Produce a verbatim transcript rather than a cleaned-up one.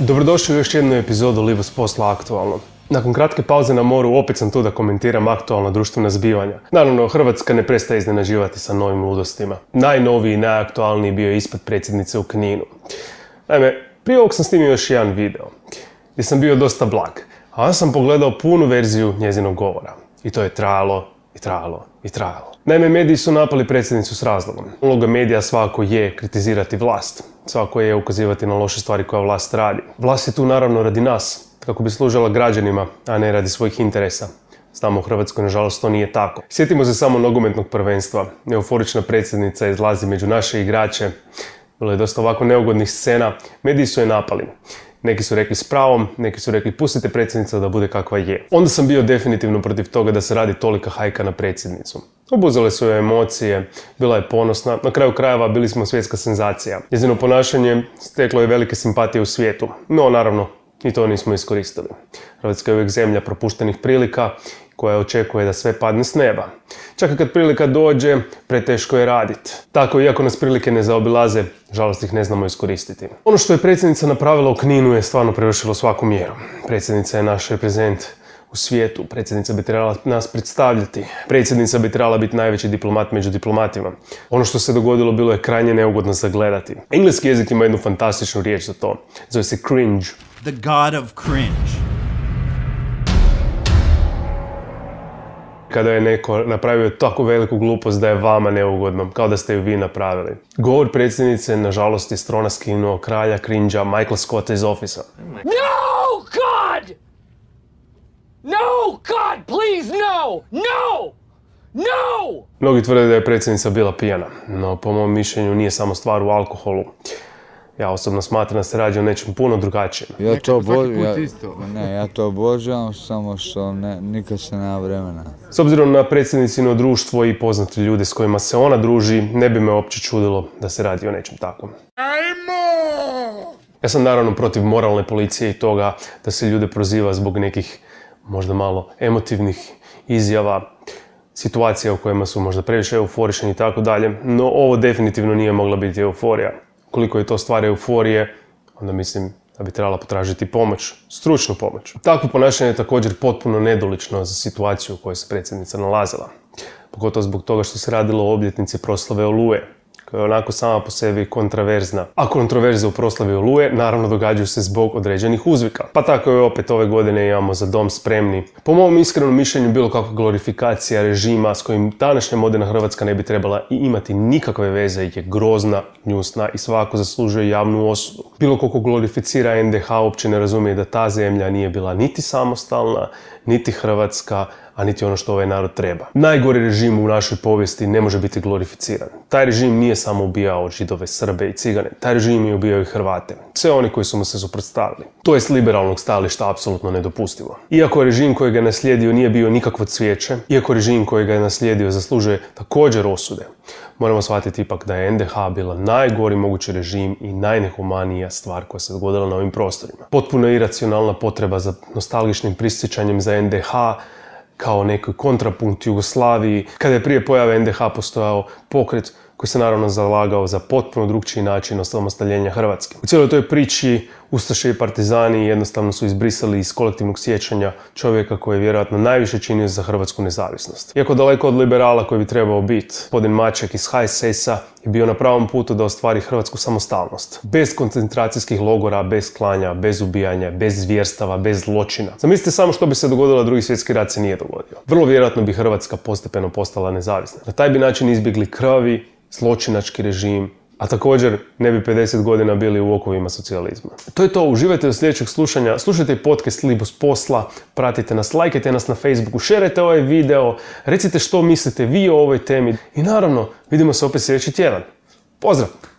Dobrodošli u još jednu epizodu Libo s posla aktualno. Nakon kratke pauze na moru opet sam tu da komentiram aktualna društvena zbivanja. Naravno, Hrvatska ne prestaje iznenađivati sa novim ludostima. Najnoviji i najaktualniji bio je ispad predsjednice u Kninu. Naime, prije ovog sam snimio još jedan video, gdje sam bio dosta blag, a onda sam pogledao punu verziju njezinog govora. I to je trajalo, i trajalo, i trajalo. Naime, mediji su napali predsjednicu s razlogom. Uloga medija svakako je kritizirati vlast. Svakako je ukazivati na loše stvari koje vlast radi. Vlast je tu naravno radi nas, kako bi služila građanima, a ne radi svojih interesa. Znamo u Hrvatskoj, nažalost, to nije tako. Sjetimo se samo nogometnog prvenstva. Euforična predsjednica izlazi među naše igrače. Bilo je dosta ovako neugodnih scena. Mediji su je napali. Neki su rekli s pravom, neki su rekli pustite predsjednicu da bude kakva je. Onda sam bio definitivno protiv toga da se radi tolika hajka na predsjednicu. Obuzele su joj emocije, bila je ponosna, na kraju krajeva bili smo svjetska senzacija. Njezino ponašanje steklo je velike simpatije u svijetu, no naravno i to nismo iskoristili. Hrvatska je uvijek zemlja propuštenih prilika koja očekuje da sve padne s neba. Čak i kad prilika dođe, preteško je raditi. Tako, iako nas prilike ne zaobilaze, žalost ih ne znamo iskoristiti. Ono što je predsjednica napravila u Kninu je stvarno prevršilo svaku mjeru. Predsjednica je naš reprezent u svijetu. Predsjednica bi trebala nas predstavljati. Predsjednica bi trebala biti najveći diplomat među diplomatima. Ono što se dogodilo bilo je krajnje neugodno za gledati. Engleski jezik ima jednu fantastičnu riječ za to. Zove se cringe. The god of cringe. Kada je neko napravio tako veliku glupost da je vama neugodno, kao da ste ju vi napravili. Govor predsjednice, nažalost, je s trona skinuo kralja cringe-a Michael Scotta iz Office-a. No, God! No, God, please, no! No! No! Mnogi tvrde da je predsjednica bila pijana, no po mom mišljenju nije samo stvar u alkoholu. Ja osobno smatram da se radi o nečem puno drugačijem. Ja to obožavam, ne, ja to obožavam, samo što ne, nikad se nema vremena. S obzirom na predsjednicino društvo i poznate ljude s kojima se ona druži, ne bi me uopće čudilo da se radi o nečem takvom. Ajmo! Ja sam naravno protiv moralne policije i toga da se ljude proziva zbog nekih možda malo emotivnih izjava, situacija u kojima su možda previše euforični i tako dalje, no ovo definitivno nije mogla biti euforija. Koliko je to stvar euforije, onda mislim da bi trebala potražiti pomoć, stručnu pomoć. Takvo ponašanje je također potpuno nedolično za situaciju u kojoj se predsjednica nalazila. Pogotovo zbog toga što se radilo o obljetnici proslave Oluje, koja je onako sama po sebi kontraverzna. A kontroverze u proslavi Oluje naravno događaju se zbog određenih uzvika. Pa tako je opet ove godine imamo Za dom spremni. Po mom iskrenom mišljenju bilo kakva glorifikacija režima s kojim današnja moderna Hrvatska ne bi trebala i imati nikakve veze je grozna, gnjusna i svako zaslužuje javnu osudu. Bilo koliko glorificira en de ha uopće ne razumije da ta zemlja nije bila niti samostalna, niti Hrvatska, a niti ono što ovaj narod treba. Najgori režim u našoj povijesti ne može biti glorificiran. Taj režim nije samo ubijao Židove, Srbe i Cigane. Taj režim je ubijao i Hrvate. Sve oni koji su mu se suprotstavili. To je s liberalnog stajališta apsolutno nedopustivo. Iako režim koji ga je naslijedio nije bio nikakvo cvijeće, iako režim koji ga je naslijedio zaslužuje također osude, moramo shvatiti ipak da je en de ha bila najgori mogući režim i najnehumanija stvar koja se dogodila na ovim prostorima. Potpuno iracionalna potreba za nostalgičnim prisjećanjem za en de ha kao neki kontrapunkt Jugoslaviji, kada je prije pojave en de ha postojao pokret koji se naravno zalagao za potpuno drukčiji način osamostaljenja Hrvatske. U cijeloj toj priči ustaše i partizani jednostavno su izbrisali iz kolektivnog sjećanja čovjeka koji je vjerojatno najviše činio za hrvatsku nezavisnost. Iako daleko od liberala koji bi trebao biti, gospodin Maček iz ha es es a je bio na pravom putu da ostvari hrvatsku samostalnost. Bez koncentracijskih logora, bez klanja, bez ubijanja, bez zvjerstava, bez zločina. Zamislite samo što bi se dogodilo da Drugi svjetski rat se nije dogodio. Vrlo vjerojatno bi Hrvatska postepeno postala nezavisna. Na taj bi način izbjegli krvavi, zločinački režim, a također ne bi pedeset godina bili u okovima socijalizma. To je to, uživajte do sljedećeg slušanja, slušajte podcast Libo s posla, pratite nas, lajkajte nas na Facebooku, šerajte ovaj video, recite što mislite vi o ovoj temi i naravno vidimo se opet sljedeći tjedan. Pozdrav!